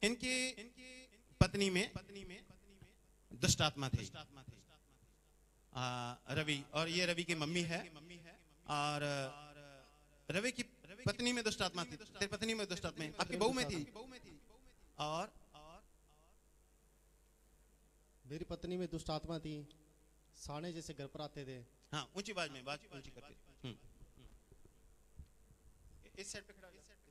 इनकी पत्नी में दुष्ट आत्मा थी, रवि, और ये रवि की मम्मी है। और रवि की पत्नी में दुष्ट आत्मा थी, तेरी पत्नी में दुष्ट आत्मा, आपकी बहू में थी। और मेरी पत्नी में दुष्ट आत्मा थी, साने जैसे घर पर आते थे। हाँ, ऊंची आवाज में, बात ऊंची करके। इस साइड पे खड़ा।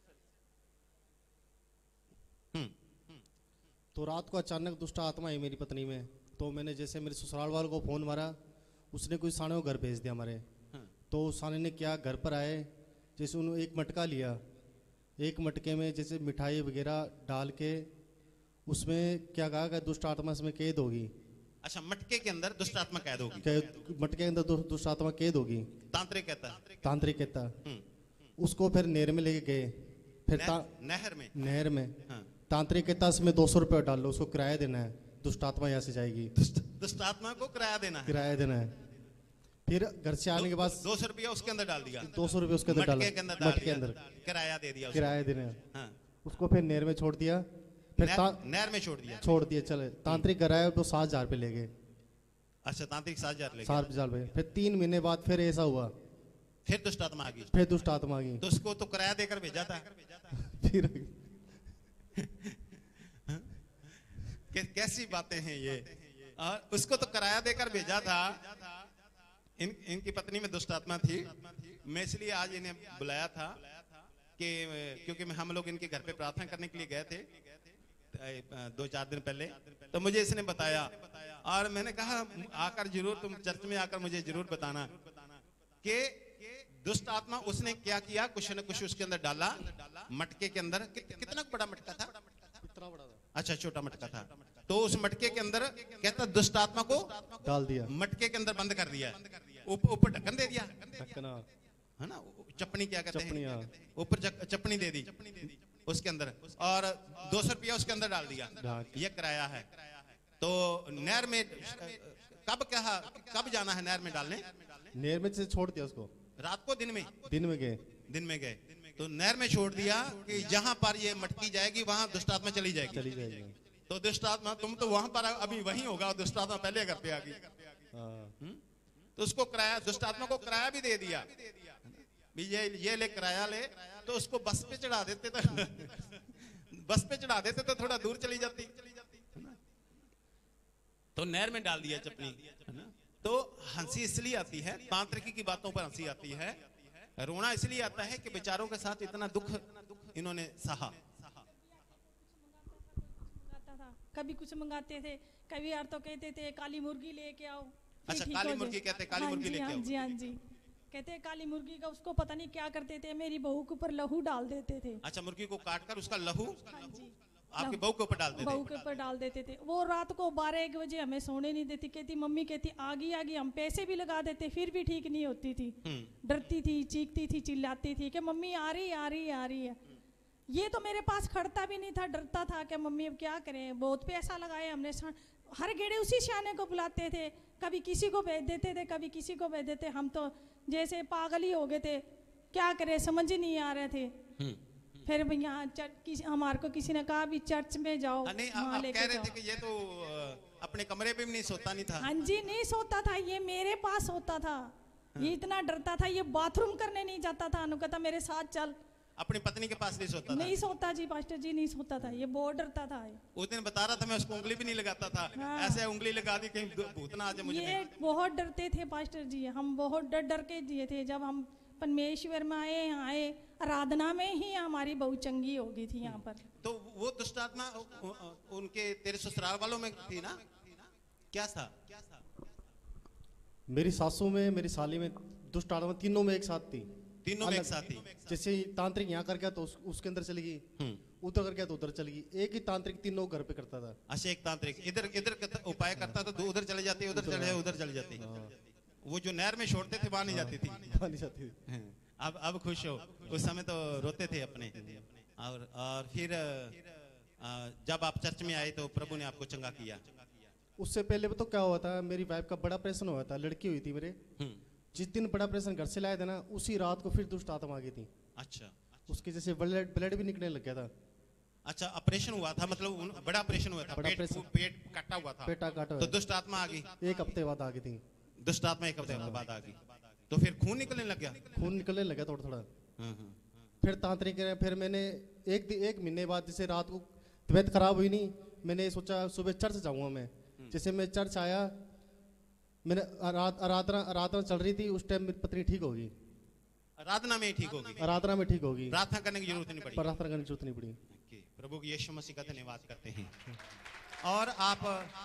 तो रात को अचानक दुष्ट आत्मा आई मेरी पत्नी में, तो मैंने जैसे मेरे ससुराल वालों को फोन मारा, उसने कोई साने को घर भेज दिया हमारे। तो उस साने ने क्या, घर पर आए, जैसे उन्होंने एक मटका लिया, एक मटके में जैसे मिठाई वगैरह डाल के उसमें क्या कहा कि दुष्ट आत्मा इसमें कैद होगी। अच्छा, मटके के अंदर दुष्ट आत्मा कैद होगी। मटके के अंदर दुष्ट आत्मा कैद होगी, तांत्रिक कहता। उसको फिर नहर में लेके गए, फिर नहर में तांत्रिक कहता इसमें 200 रुपये डाल लो, उसको किराया देना है, दुष्ट आत्मा यहाँ से जाएगी। दुष्ट आत्मा को किराया देना है। फिर घर से आने के बाद 200 रुपया उसके अंदर डाल दिया, 200 रुपये उसके अंदर डाला, मटके के अंदर किराया दे दिया, किराया देना है। उसको फिर नहर में छोड़ दिया, फिर नहर में छोड़ दिया। चले तांत्रिक कराया तो 7,000 रुपये ले गए। अच्छा, तांत्रिक 7,000 ले गए। 7,000 रुपये। फिर 3 महीने बाद फिर ऐसा हुआ, फिर दुष्ट आत्मा आ गई। तो उसको तो किराया देकर भेजा था। फिर कैसी बातें हैं ये। और उसको तो किराया देकर भेजा था। इनकी पत्नी में दुष्ट आत्मा थी। मैं इसलिए आज इन्हें बुलाया था कि क्योंकि हम लोग इनके घर पे प्रार्थना करने के लिए गए थे 2-4 दिन पहले, तो मुझे इसने बताया, और मैंने कहा आकर जरूर, तुम चर्च में आकर मुझे जरूर बताना कि दुष्ट आत्मा उसने क्या किया। कुछ न कुछ उसके अंदर डाला, मटके के अंदर। कितना बड़ा मटका था? इतना बड़ा था। अच्छा, छोटा मटका था। तो उस मटके के अंदर कहता दुष्ट आत्मा को डाल दिया, मटके के अंदर बंद कर दिया, ऊपर ढक्कन दे दिया, है ना, चपनी क्या कहते हैं, ऊपर चपनी दे दी उसके अंदर, और 200 रुपया उसके अंदर डाल दिया। ये किराया है। तो नहर में कब जाना है नहर में डालने? नहर में से छोड़ दिया उसको, रात को, दिन में गए। तो नहर में छोड़ दिया कि जहां पर ये मटकी जाएगी वहां दुष्ट आत्मा चली जाएगी। तो दुष्ट आत्मा, तुम तो वहां पर अभी वहीं होगा, दुष्ट आत्मा पहले घर पे आ गई। तो उसको किराया, दुष्ट आत्मा को किराया भी दे दिया, ये ले किराया ले। तो उसको बस पे चढ़ा देते तो थोड़ा दूर चली जाती। तो नहर में डाल दिया चपनी। तो हंसी इसलिए आती है, तांत्रिकी की बातों पर हंसी आती है, रोना इसलिए आता है कि बेचारों के साथ इतना दुख इन्होंने सहा। कभी कुछ मंगाते थे, कभी यार तो कहते थे काली मुर्गी लेके आओ। अच्छा, काली मुर्गी कहते, काली मुर्गी लेके आओ। हाँ जी, कहते काली मुर्गी का उसको पता नहीं क्या करते थे, मेरी बहू के ऊपर लहू डाल देते थे। अच्छा, मुर्गी को काट कर उसका लहू आपकी बहू के ऊपर डाल देते थे। वो रात को 12-1 बजे हमें सोने नहीं देती, कहती मम्मी, कहती आगी, हम पैसे भी लगा देते फिर भी ठीक नहीं होती थी। डरती थी, चीखती थी, चिल्लाती थी कि मम्मी आ रही है। ये तो मेरे पास खड़ता भी नहीं था, डरता था कि मम्मी अब क्या करें। बहुत पैसा लगाए हमने, हर गेड़े उसी सियाने को बुलाते थे, कभी किसी को भेज देते थे, कभी किसी को भेज देते। हम तो जैसे पागल ही हो गए थे, क्या करें समझ ही नहीं आ रहे थे। फिर यहाँ हमारे को किसी ने कहा भी चर्च में जाओ। नहीं, आप कह रहे थे कि ये तो अपने कमरे पे भी नहीं सोता नहीं था। हाँ जी, नहीं सोता था, ये मेरे पास सोता था। ये इतना डरता था, ये बाथरूम करने नहीं जाता था। अनु कहता मेरे साथ चल। अपनी पत्नी के पास नहीं सोता था? नहीं सोता जी, पास्टर जी नहीं सोता था, ये बहुत डरता था। उस दिन बता रहा था मैं उसको उंगली भी नहीं लगाता था। हाँ। ऐसे उंगली लगा दी कहीं भूत ना आ जाए मुझे। ये बहुत डरते थे पास्टर जी, हम बहुत डर के जिए थे। जब हम परमेश्वर में आए आराधना में ही हमारी बहुत चंगी हो गई थी यहाँ पर। तो वो दुष्ट आत्मा उनके तेरे ससुराल वालों में थी ना? क्या था? मेरी सासू में, मेरी साली में दुष्ट आत्मा तीनों में एक साथ थी। तीनों में एक साथ थी। जैसे तांत्रिक यहाँ कर गया तो उसके अंदर चली गई, उधर कर गया तो उधर चली गई। एक ही तांत्रिक तीनों घर पे करता था। अच्छा, एक तांत्रिक इधर उपाय करता था तो उधर चले जाती, उधर चले जाती। वो जो नहर में छोड़ते थे वहां नहीं जाती थी। अब खुश हो, उस समय तो रोते थे अपने। और फिर जब आप चर्च में आए तो प्रभु ने आपको चंगा किया। उससे पहले तो क्या हुआ था, मेरी वाइफ का बड़ा ऑपरेशन हुआ था, लड़की हुई थी मेरे। जिस दिन बड़ा ऑपरेशन घर से लाया था ना, उसी रात को फिर दुष्ट आत्मा आ गई थी। अच्छा, उसके जैसे ब्लड भी निकलने लग गया था। अच्छा, ऑपरेशन हुआ था, मतलब बड़ा ऑपरेशन हुआ था, बड़ा पेट ऑपरेशन। पेट काटा हुआ था, पेटा काटा तो हुआ दुष्ट आत्मा आ गई, है। 1 हफ्ते बाद आ गई थी। दुष्ट आत्मा 1 हफ्ते बाद आ गई, तो फिर खून निकलने लग गया। खून निकलने लगा थोड़ा थोड़ा। हाँ, हाँ। फिर तांत्रिक ने, फिर मैंने एक महीने बाद, जैसे रात को तबीयत खराब हुई नहीं, मैंने सोचा सुबह चर्च जाऊंगा मैं। जैसे मैं चर्च आया, मैंने आराधना चल रही थी, उस टाइम मेरी पत्नी ठीक होगी। आराधना में ही ठीक होगी, आराधना में ठीक होगी, प्रार्थना करने की जरूरत नहीं पड़ी। प्रार्थना करने की जरूरत नहीं पड़ी। ओके, प्रभु यीशु मसीह का धन्यवाद करते हैं। और आप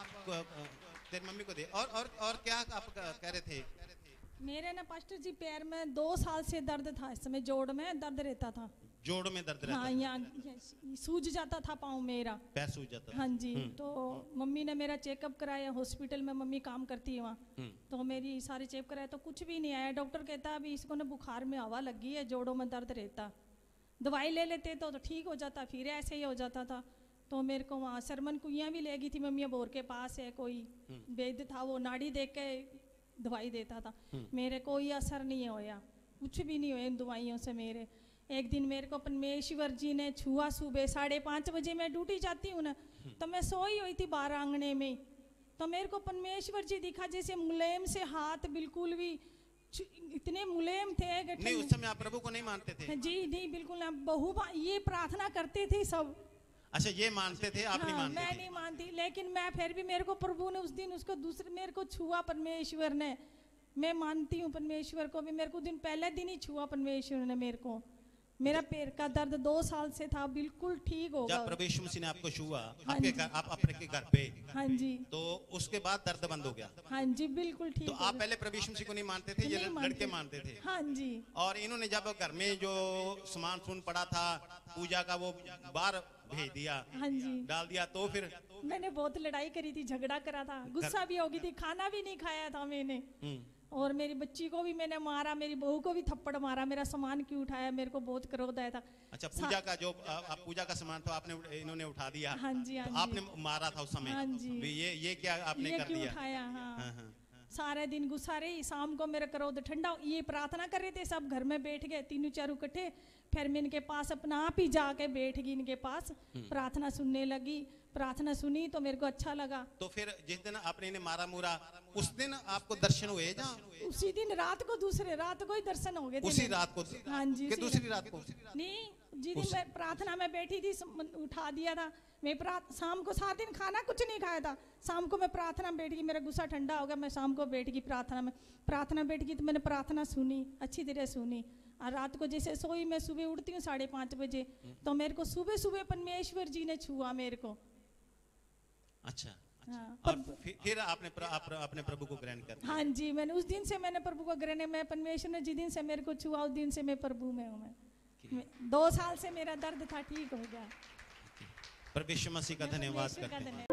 तेरी मम्मी को दे, और क्या आप कह रहे थे? मेरे ना पास्टर जी पैर में 2 साल से दर्द था, इस समय जोड़ में दर्द रहता था। जोड़ में दर्द रहता हाँ, यहाँ सूज जाता था पाँव मेरा, पैर सूज जाता था। हाँ जी। तो मम्मी ने मेरा चेकअप कराया, हॉस्पिटल में मम्मी काम करती है वहाँ, तो मेरी सारे चेकअप कराया तो कुछ भी नहीं आया। डॉक्टर कहता है अभी इसको ना बुखार में हवा लगी है, जोड़ों में दर्द रहता, दवाई ले लेते तो ठीक हो जाता, फिर ऐसे ही हो जाता था। तो मेरे को वहाँ सरमन कुइयाँ भी ले गई थी मम्मी, बोर के पास है कोई वैद्य था, वो नाड़ी देख के दवाई देता था, मेरे कोई असर नहीं होया, कुछ भी नहीं हुआ इन दवाइयों से मेरे। एक दिन मेरे को परमेश्वर जी ने छुआ, सुबह 5:30 बजे मैं ड्यूटी जाती हूँ ना, तो मैं सोई हुई थी बाहर आंगने में, तो मेरे को परमेश्वर जी दिखा, जैसे मुलायम से हाथ, बिल्कुल भी इतने मुलायम थे। नहीं, उस समय आप प्रभु को नहीं मानते थे? जी नहीं, बिल्कुल ना, ये प्रार्थना करते थे सब। अच्छा, ये मानते थे, आप नहीं मानते मैं थे? नहीं मानती, लेकिन मैं फिर भी, मेरे को प्रभु ने उस दिन उसको दूसरे मेरे को छुआ परमेश्वर ने। मैं मानती हूँ परमेश्वर को भी, मेरे को दिन पहले दिन ही छुआ परमेश्वर ने मेरे को। मेरा पैर का दर्द 2 साल से था, बिल्कुल ठीक हो गया। जब प्रभु यीशु मसीह ने आपको छुआ, हाँ आपके जी। घर, आप अपने घर पे, हाँ जी, तो उसके बाद दर्द बंद हो गया। हाँ जी, बिल्कुल ठीक तो हो आप गया। पहले प्रभु यीशु मसीह को नहीं मानते थे, ये नहीं लड़के मानते थे? हाँ जी। और इन्होंने जब घर में जो सामान सुन पड़ा था पूजा का, वो बाहर भेज दिया, हाँ जी, डाल दिया, तो फिर मैंने बहुत लड़ाई करी थी, झगड़ा करा था, गुस्सा भी हो गई थी, खाना भी नहीं खाया था मैंने, और मेरी बच्ची को भी मैंने मारा, मेरी बहू को भी थप्पड़ मारा, मेरा सामान क्यों उठाया, मेरे को बहुत क्रोध आया था। अच्छा, पूजा का जो आप पूजा का सामान था आपने, इन्होंने उठा दिया। हाँ जी, हाँ तो जी। आपने मारा था उस समय? हाँ जी। भी ये क्या आपने ये कर क्यों दिया? उठाया? हाँ, हाँ, हाँ। सारे दिन गुस्सा रही, शाम को मेरा क्रोध ठंडा, ये प्रार्थना कर रहे थे, सब घर में बैठ गए, 3-4 इकट्ठे, फिर मैं इनके पास अपना आप ही जाके बैठ गई इनके पास, प्रार्थना सुनने लगी, प्रार्थना सुनी तो मेरे को अच्छा लगा। तो फिर जिस दिन आपने इन्हें मारा मुरा, उस दिन आपको दर्शन हुए? जहाँ उसी दिन रात को, दूसरे रात को ही दर्शन हो गए थे उसी मेरे। रात को? हाँ जी, कि उसी दूसरी रात को? नहीं, जिस दिन मैं प्रार्थना में बैठी थी, उठा दिया था मैं। शाम को 7 दिन खाना कुछ नहीं खाया था, शाम को मैं प्रार्थना में बैठ गई, मेरा गुस्सा ठंडा हो गया, मैं शाम को बैठ गई प्रार्थना में। प्रार्थना बैठ गई तो मैंने प्रार्थना सुनी, अच्छी तरह सुनी, और रात को जैसे सोई, मैं सुबह उठती हूँ 5:30 बजे, तो मेरे को सुबह सुबह परमेश्वर जी ने छुआ मेरे को। अच्छा, हाँ, और फिर आपने अपने प्रभु को ग्रहण कर लिया? हाँ जी, मैंने उस दिन से मैंने प्रभु को ग्रहण, मैं परमेश्वर ने जिस दिन से मेरे को छुआ, उस दिन से मैं प्रभु में हूँ। मैं 2 साल से मेरा दर्द था, ठीक हो गया। परमेश्वर मसीह का धन्यवाद परमेश्वर का करते हैं।